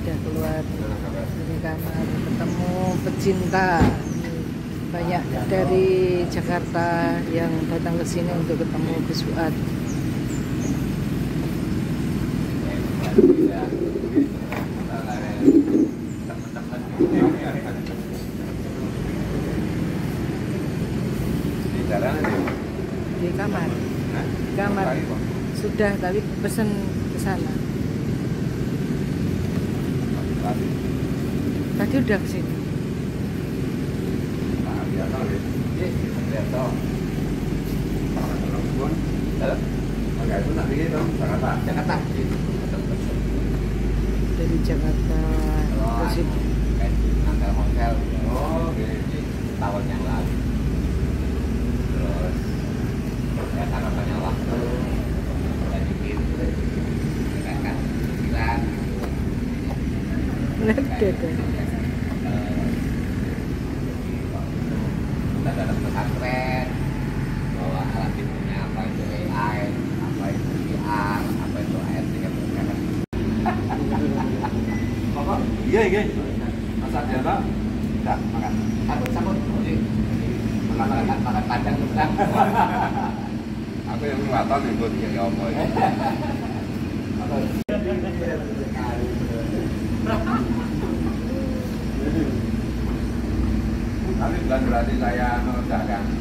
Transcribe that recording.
sudah keluar dari kamar, ketemu pecinta. Banyak dari Jakarta yang datang ke sini untuk ketemu Gus Fuad. Di kamar. Di kamar. Sudah tadi pesan ke sana. Tadi udah ke sini. Dari Jakarta ke sini. Hotel tahun yang lalu. Terus ya karena banyak waktu dan bikin kan bilang kita dalam pesantren bahwa alat ibunya apa itu AI, apa itu VR, apa itu AR tiga perjalanan. Iya. Masak jala, Enggak, makan. Sabun. Makan padang bukan. aku yang kelihatan yang buat jadi apa ini. Tapi bukan berarti saya dagang